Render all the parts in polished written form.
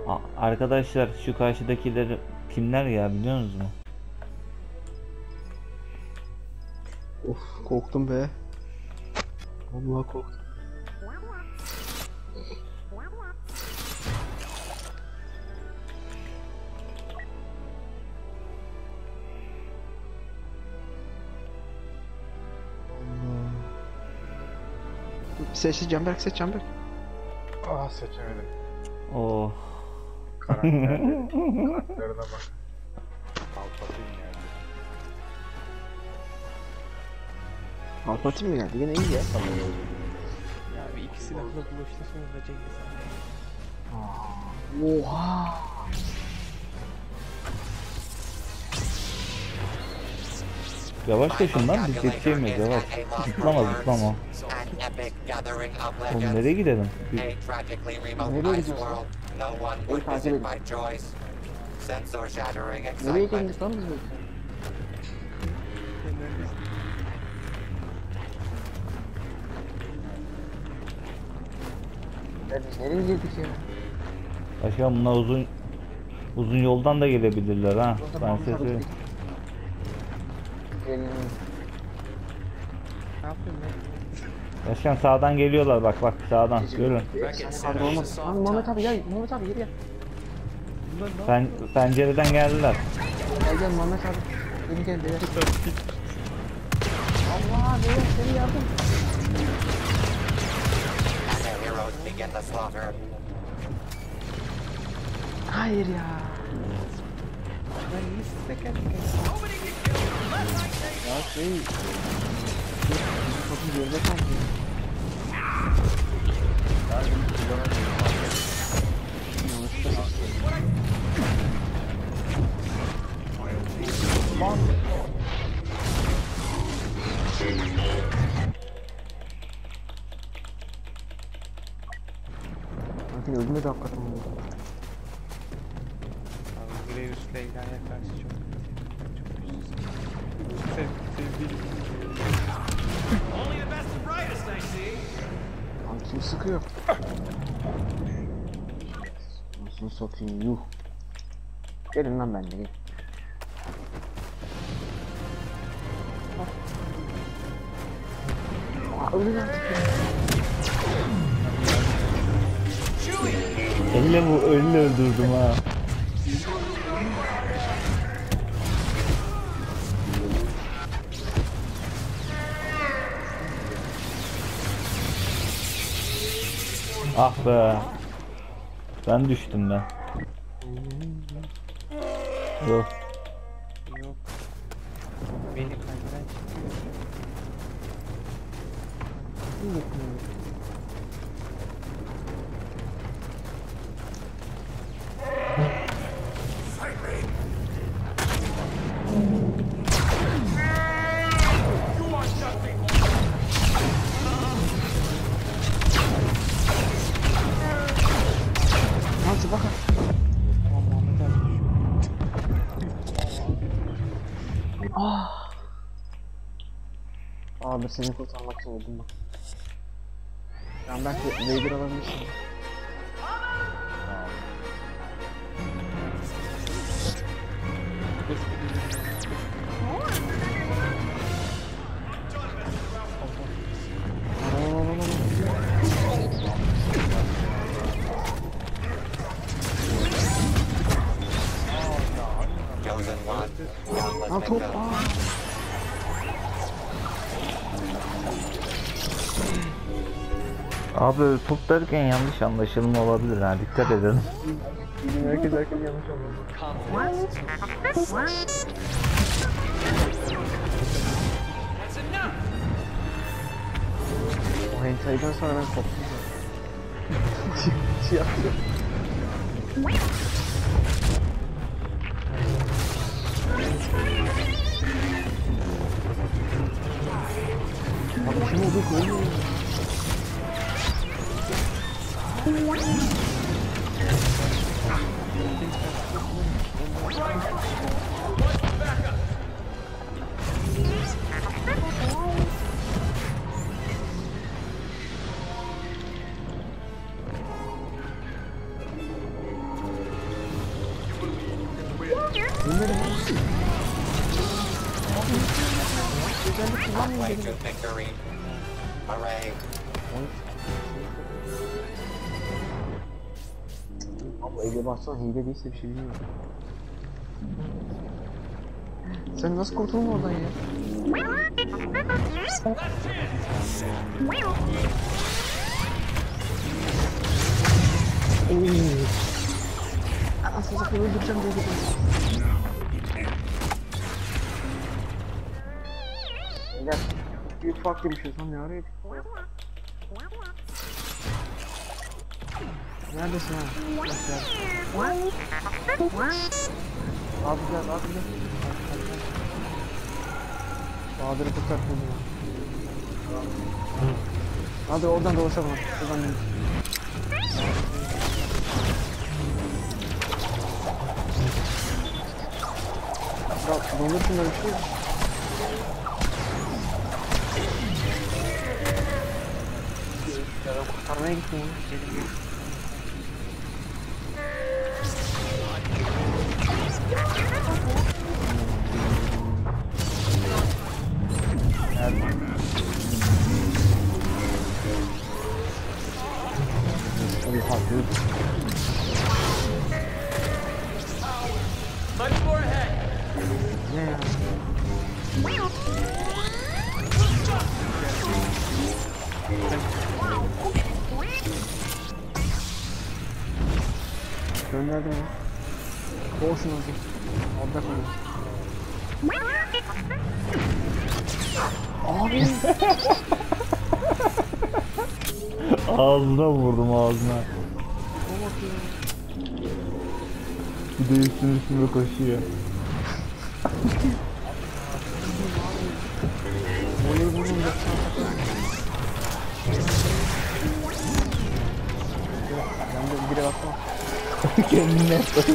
Arkadaşlar şu karşıdakiler kimler ya biliyor musunuz mu? Of korktum be. Vallahi korktum. Seç Canberk, seç Canberk. Ah seçemedim. Oh. Karakterine bak. Palpatine geldi. Palpatine mi geldi? Yine iyi ya. Ya bir iki silahla buluştursanız da Cengiz abi. Oha. Yavaş koşun lan biz yetişemeyiz yavaş. Zıplama zıplama. Oğlum nereye gidelim? Nereye gidiyorsun? Beni takip edin. Nereye geldik lan biz böyle? Ya biz nereye girdik ya? Başka bunlar uzun yoldan da gelebilirler ha. Ben size söyleyeyim. Ne yapıyorsun lan? Başkan sağdan geliyorlar bak sağdan görün. Abi olmaz. Lan Mehmet abi gel, Mehmet abi geri gel. Bunlar ne Pencereden geldiler. Gel Mehmet abi. Geri gel beyler. Allah beyler seni yardım. Hayır ya. Ben niye size geldik ya? Ya şey... Bizim kapı geride kaldı. Ben bunu kullanamıyorum abi. Yanlışlıkla seçtim. Lan! Bakın öldürmedi hakikaten onu. Abi Graves Leyla'ya karşı çok güçsüz. Sevdiğim. Lan kim sıkıyor? Nasıl satayım yuh. Gelin lan benimle gelin. Öldür artık ya. Elle öldürdüm ha. Ah be. Ben düştüm ben. Yok. Yok. Beni kaybeden çıkıyor. Nasıl bakın? Tamam Muhammed abi düşüyor. Ah. Abi seni kurtarmak için öldüm bak. Ben belki Vader alabilirsin. Lan top. Abi top derken yanlış anlaşılma olabilir ha dikkat edin. Bizim herkes yanlış anladı. O hentai'den sonra ben koptum. Şey yaptım. Abi kim oldu koyuyor? Bilmedim. Özellik kullanmayayım Way dedim. to victory. Hooray. Abi Ege baksana hile değilse bir şey bilmiyorum. Sen nasıl kurtuldun oradan ya? Anasını satayım öldüreceğim diye gidiyorum. Beyler bir ufak demişiz lan ne araya gittik? Neredesin ha? Abi gel abi gel. Bahadır'ı kurtarttın ya. Hadi oradan dolaşalım. Buradan gidelim. Ya dondur şunları bir şey. Kurtarmaya gittim ya. Hadi farklı. Ne ya? Gönderdim ya. Boğuşun hadi. Orada kalın. Abi. Ağzına vurdum ağzına. Bir de üstüne koşuyor. Voleyi vurdum da. Ben de bire bakmam. Kendine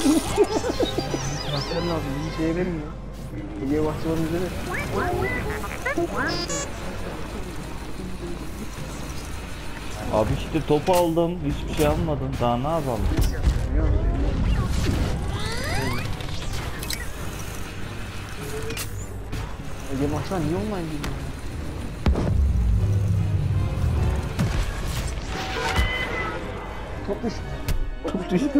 Bakmam lazım. Bir şeye verin ya. Hediye bahçılarını bize ver. Abi işte topu aldım. Hiçbir şey almadım. Daha ne yapalım? Biliyor musun? Hediye bahçılar niye online gidiyor? Top düştü. Top düştü.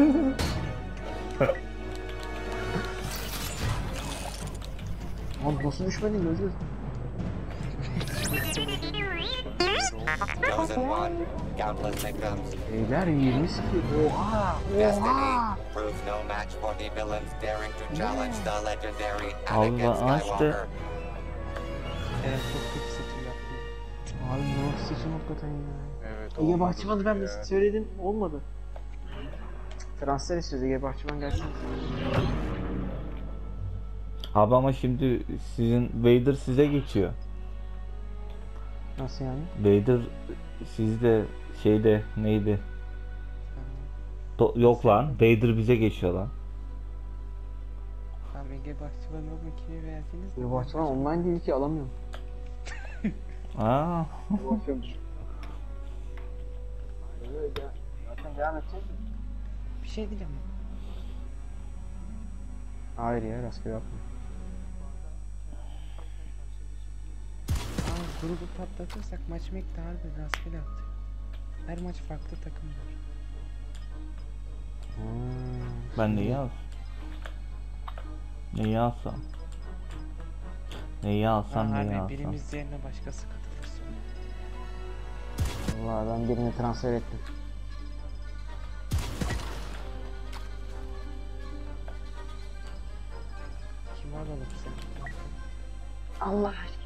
Abi nasıl düşmedin gözüz? Chosen one. Countless victims. Beyler 20 Oha! Destiny Oha! proves no match for the villains daring to challenge the legendary Allah Anakin açtı. Skywalker. Evet çok kötü seçim yaptım. Abi nasıl seçim hakikaten ya? Evet. Ege olmadı Bahçıvan'ı ben ya. de söyledim olmadı. Transfer istiyoruz Ege Bahçıvan gelsin. Abi ama şimdi sizin Vader size geçiyor. Nasıl yani? Vader sizde şeyde neydi? Yok lan. Vader bize geçiyor lan. Tamam Ege Bahçıvan'ı o makineye verseniz. Ege Bahçıvan online değil ki alamıyorum. Aa. Zaten devam edeceğiz mi? Bir şey diyeceğim. Hayır ya rastgele yapma. Aa, grubu patlatırsak maç mekte harbi rastgele atıyor. Her maç farklı takım var. Ben neyi alsam? Neyi alsam? Neyi alsam neyi Harbi alsam? birimiz yerine başkası katılır sonra. Vallahi ben birini transfer ettim. Kimi alalım sen? Allah aşkına.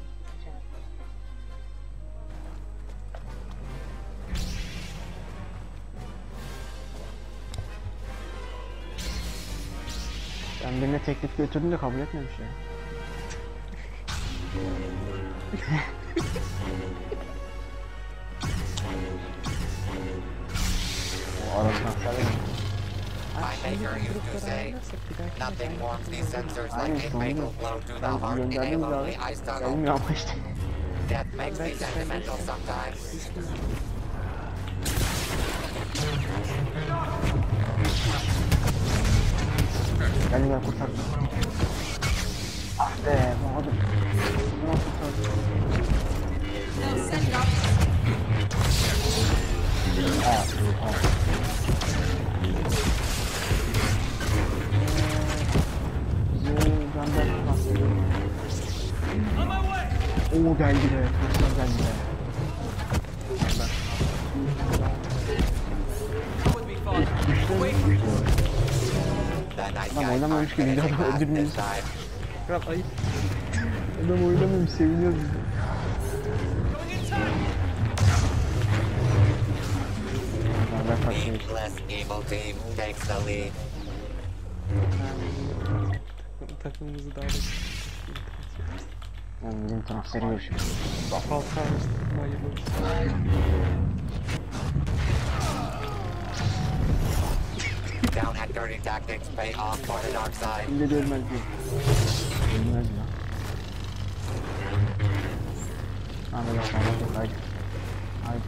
Ben birine teklif götürdüm de kabul etmemiş ya. O arasına My maker used to say, nothing warms these sensors like a fatal blow to the heart in a gönderdiğimiz lonely abi. ice tunnel. Gelmiyor ama işte. Death makes me sentimental sometimes. Gelmiyor kurtar. be Bahadır. Nasıl tarzı? Oo geldi be. Nasıl geldi be. The nice Adam guys oynamamış aren't gibi finishing adam last öldürmeyi. this time. Kral ayıp. Adam oynamamış seviniyoruz biz de. Ben kaçayım. Nameless evil team takes the lead. Takımımızı daha da Yani bizim transferi görüşürüz. Falcao hayırlı olsun. Down at dirty tactics pay off for the dark side. Şimdi de ölmez diyor. Ölmez ya. Hadi bakalım haydi. Haydi.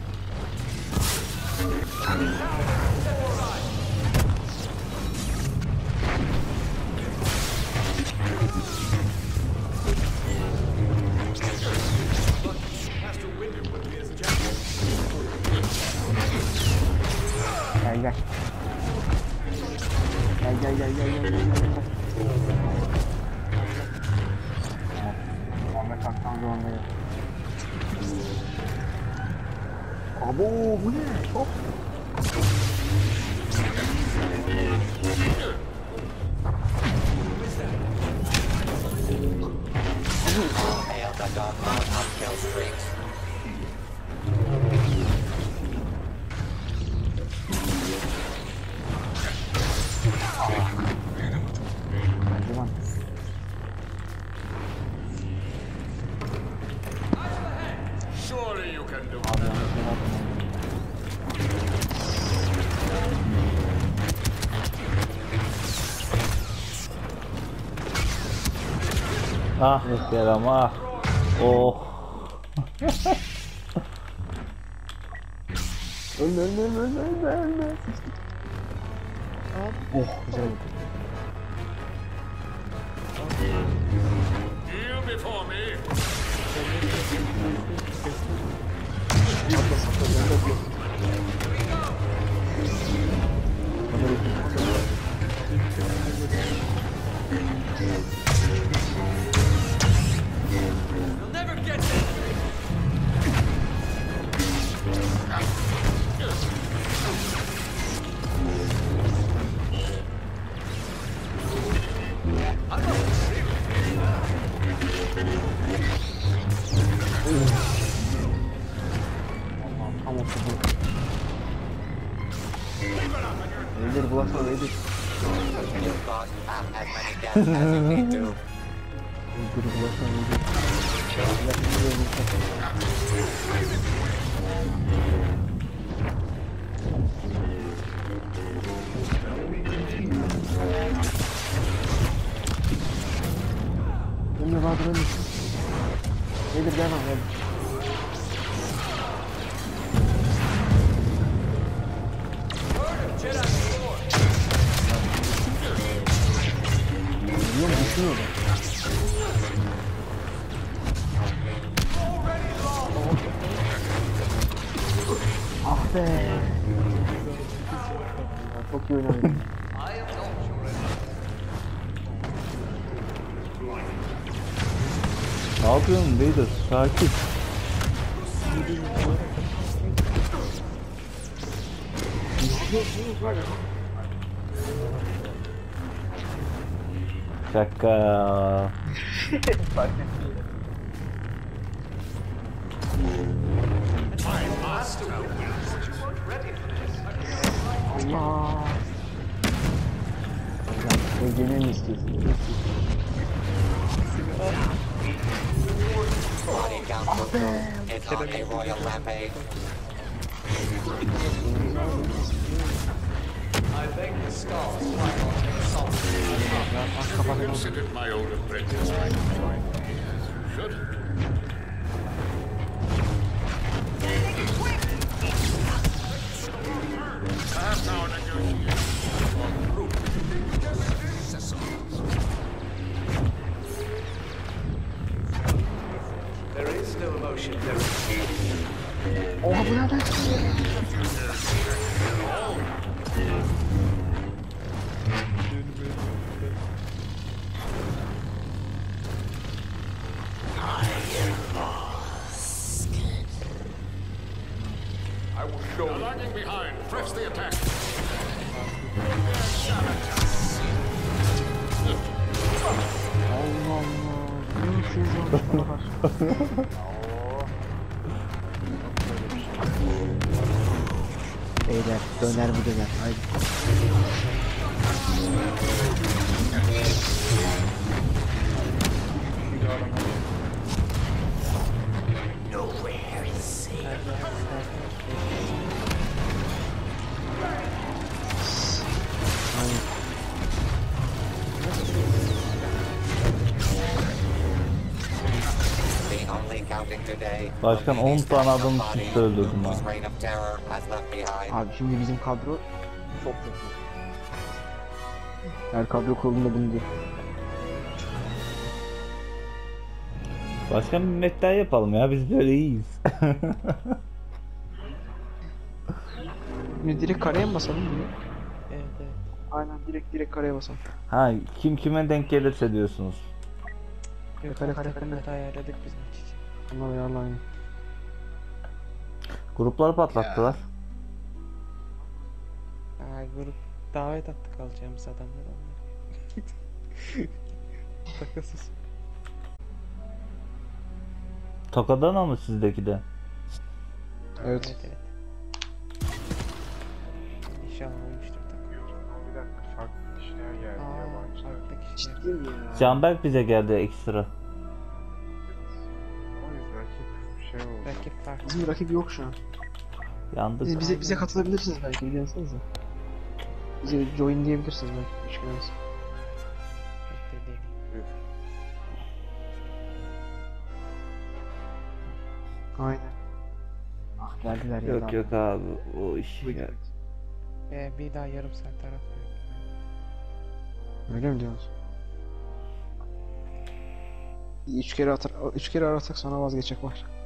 Gel gel. Gel. Ahmet Aktan zorunda ya. Abo bu ne? Çok. Hail the dog mode of kill streaks. Hadi lan. Surely you can do it. Abi yanlış bir atma. Ah Kerem ah. Oh. Ölme. Oh güzel oldu. Kneel before me. Tam oturdu. Nedir bulasana nedir? You got as many deaths as you need to. Nedir bulasana nedir? Önüne Bahadır önüne. Nedir gel lan gel. Biliyorum düşüyor da. Ah be. Çok iyi oynadım. Ne yapıyorsun Vader? Sakin. Şaka. Allah. Gene mi istiyorsun? Body count for crew is on a royal rampage. Considered my old apprentice right behind me. Should. Perhaps our negotiations on route. Beyler döner mi döner? Haydi. The only counting today. Başkan 10 tane adam üst üste öldürdüm ha. Whose reign of terror has left behind. Abi şimdi bizim kadro çok kötü. Her kadro kurulunda bunu diyor. Başkan bir met daha yapalım ya, biz böyle iyiyiz. Şimdi direkt kareye mi basalım bunu? Evet evet. Aynen direkt kareye basalım. Ha, kim kime denk gelirse diyorsunuz. Yok Kare, alt kare, takımları kare. ayarladık biz maç için. Onlar ayarlayın. Grupları patlattılar. Grup davet attık alacağımız adamlar onlar. Takasız. Tokadan ama sizdeki de. Evet. Evet. İnşallah olmuştur takım. Bir dakika, farklı kişiler geldi, yabancılar. Farklı kişiler. Ciddi mi ya? Canberk bize geldi ekstra. O yüzden rakip şey oldu. Rakip farklı. Bizim rakip yok şu an. Yandık. Bize katılabilirsiniz belki, bir denesenize. Bize join diyebilirsiniz belki. Hoş geldiniz. Bekle değil. Aynen. Ah geldiler ya. Yok yok abi, o iş ya. Bir daha yarım saat taraf yok. Öyle mi diyorsunuz? Üç kere arasak sonra vazgeçecek var.